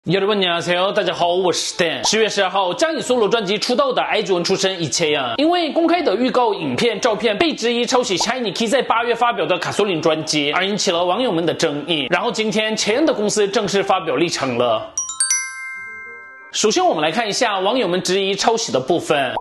여러분 안녕하세요，大家好，我是 Dan。10月12号，将以 solo 专辑出道的 IG 出身이채연，因为公开的预告影片、照片被质疑抄袭 Shiny Key 在8月发表的卡索琳专辑，而引起了网友们的争议。然后今天채연的公司正式发表立场了。首先，我们来看一下网友们质疑抄袭的部分。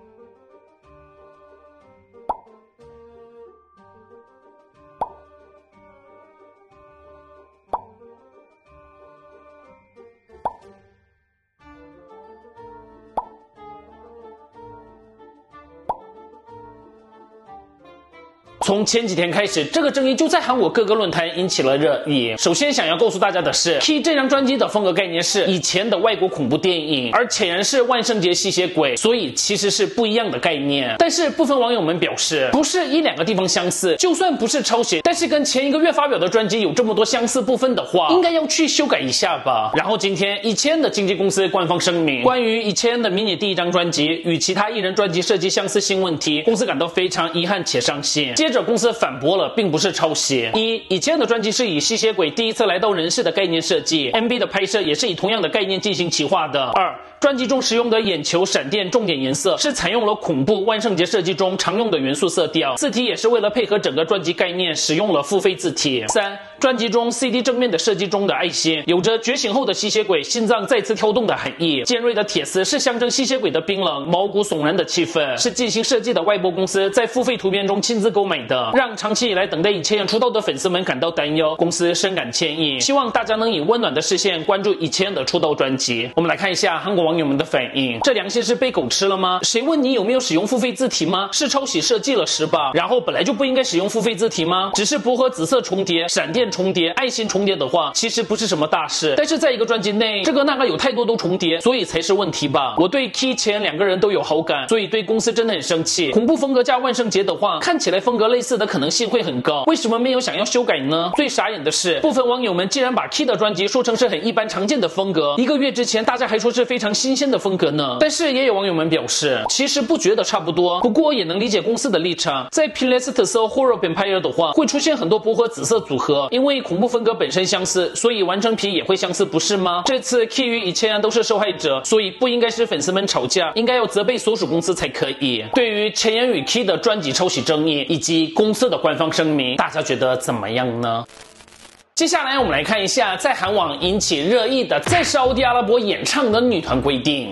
从前几天开始，这个争议就在韩国各个论坛引起了热议。首先想要告诉大家的是 ，Key 这张专辑的风格概念是以前的外国恐怖电影，而채연是万圣节吸血鬼，所以其实是不一样的概念。但是部分网友们表示，不是一两个地方相似，就算不是抄袭，但是跟前一个月发表的专辑有这么多相似部分的话，应该要去修改一下吧。然后今天이채연的经纪公司官方声明，关于이채연的迷你第一张专辑与其他艺人专辑设计相似性问题，公司感到非常遗憾且伤心。接着公司反驳了，并不是抄袭。以前的专辑是以吸血鬼第一次来到人世的概念设计 ，MV 的拍摄也是以同样的概念进行企划的。专辑中使用的眼球、闪电重点颜色是采用了恐怖万圣节设计中常用的元素色调，字体也是为了配合整个专辑概念，使用了付费字体。专辑中 CD 正面的设计中的爱心，有着觉醒后的吸血鬼心脏再次跳动的含义。尖锐的铁丝是象征吸血鬼的冰冷、毛骨悚然的气氛，是进行设计的外播公司在付费图片中亲自购买的，让长期以来等待이채연出道的粉丝们感到担忧，公司深感歉意，希望大家能以温暖的视线关注이채연的出道专辑。我们来看一下韩国网友们的反应，这良心是被狗吃了吗？谁问你有没有使用付费字体吗？是抄袭设计了是吧？然后本来就不应该使用付费字体吗？只是薄荷紫色重叠、闪电重叠、爱心重叠的话，其实不是什么大事。但是在一个专辑内，这个那个有太多都重叠，所以才是问题吧。我对 Key 채연两个人都有好感，所以对公司真的很生气。恐怖风格加万圣节的话，看起来风格类似的可能性会很高，为什么没有想要修改呢？最傻眼的是，部分网友们竟然把 Key 的专辑说成是很一般常见的风格，一个月之前大家还说是非常新鲜的风格呢。但是也有网友们表示，其实不觉得差不多，不过也能理解公司的立场。在 Playlist Horror Vampire 的话，会出现很多薄荷紫色组合，因为恐怖风格本身相似，所以完成品也会相似，不是吗？这次 Key 与이채연都是受害者，所以不应该是粉丝们吵架，应该要责备所属公司才可以。对于채연与 Key 的专辑抄袭争议以及公司的官方声明，大家觉得怎么样呢？接下来我们来看一下在韩网引起热议的在沙烏地阿拉伯演唱的女团规定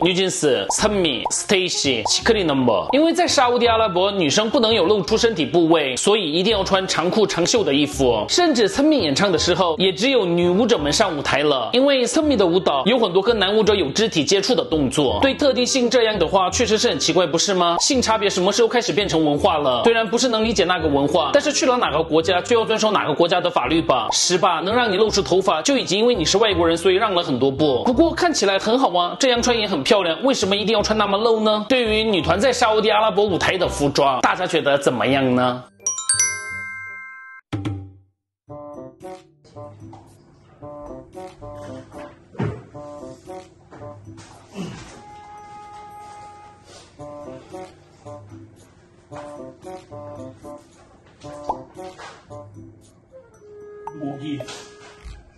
뉴진스、선미、스테이시、시크릿 넘버。因为在沙烏地阿拉伯，女生不能有露出身体部位，所以一定要穿长裤长袖的衣服。甚至선미演唱的时候，也只有女舞者们上舞台了。因为선미的舞蹈有很多跟男舞者有肢体接触的动作，对特定性这样的话，确实是很奇怪，不是吗？性差别什么时候开始变成文化了？虽然不是能理解那个文化，但是去了哪个国家就要遵守哪个国家的法律吧，是吧？能让你露出头发，就已经因为你是外国人，所以让了很多步。不过看起来很好啊，这样穿也很漂亮，为什么一定要穿那么露呢？对于女团在沙烏地阿拉伯舞台的服装，大家觉得怎么样呢？ 모기.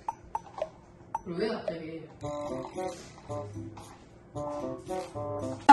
왜 갑자기?